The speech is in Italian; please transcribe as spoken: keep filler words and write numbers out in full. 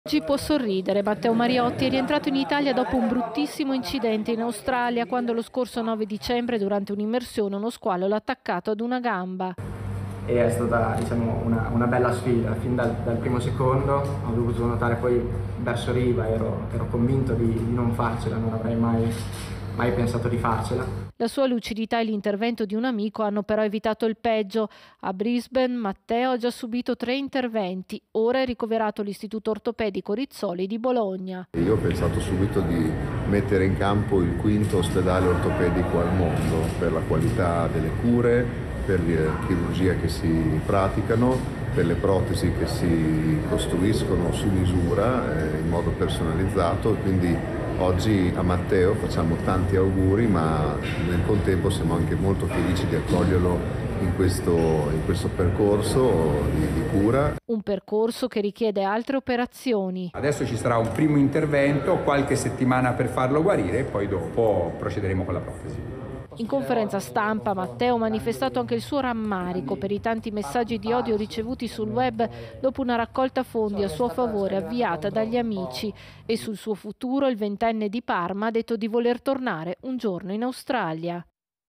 Oggi può sorridere. Matteo Mariotti è rientrato in Italia dopo un bruttissimo incidente in Australia, quando lo scorso nove dicembre, durante un'immersione, uno squalo l'ha attaccato ad una gamba. E è stata, diciamo, una, una bella sfida. Fin dal, dal primo secondo ho dovuto nuotare poi verso riva, ero, ero convinto di, di non farcela, non avrei mai, mai pensato di farcela. La sua lucidità e l'intervento di un amico hanno però evitato il peggio. A Brisbane Matteo ha già subito tre interventi. Ora è ricoverato all'Istituto Ortopedico Rizzoli di Bologna. Io ho pensato subito di mettere in campo il quinto ospedale ortopedico al mondo per la qualità delle cure, per le chirurgie che si praticano, per le protesi che si costruiscono su misura eh, in modo personalizzato. Quindi oggi a Matteo facciamo tanti auguri, ma nel contempo siamo anche molto felici di accoglierlo in questo, in questo percorso di, di cura. Un percorso che richiede altre operazioni. Adesso ci sarà un primo intervento, qualche settimana per farlo guarire e poi dopo procederemo con la protesi. In conferenza stampa Matteo ha manifestato anche il suo rammarico per i tanti messaggi di odio ricevuti sul web dopo una raccolta fondi a suo favore avviata dagli amici, e sul suo futuro il ventenne di Parma ha detto di voler tornare un giorno in Australia.